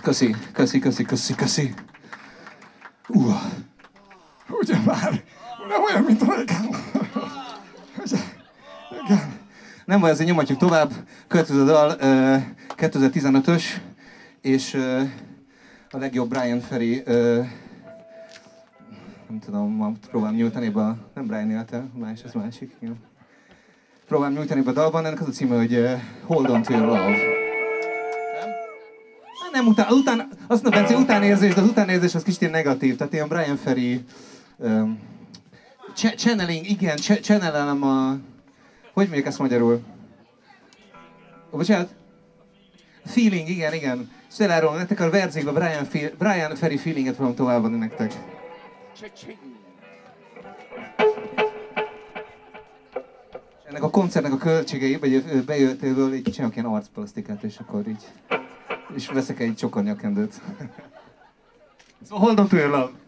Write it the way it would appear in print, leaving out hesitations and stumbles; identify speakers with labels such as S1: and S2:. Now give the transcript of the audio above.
S1: Köszi. Ugye már, nem olyan, mint a régen. Nem baj, azért nyomatjuk tovább. Következő dal 2015-ös, és a legjobb Bryan Ferry, nem tudom, próbálom nyújtani be a... Nem Bryan élte, ez másik. Igen. Próbálom nyújtani be a dalban, ennek az a címe, hogy Hold on to your love. Nem, azt mondom, Bence, utánérzés, de az utánérzés az kicsit negatív, tehát ilyen Bryan Ferry... channeling, igen, channelem a... Hogy mondjuk ezt magyarul? Bocsánat? Feeling, igen. És elárulom nektek a verzékben Bryan Ferry feelinget fogom továbbadni nektek. Ennek a koncertnek a költségei, vagy bejöttéből így csinálok ilyen arcplasztikát, és akkor így... És veszek egy csokornyakendőt. Szóval Hold on to your love.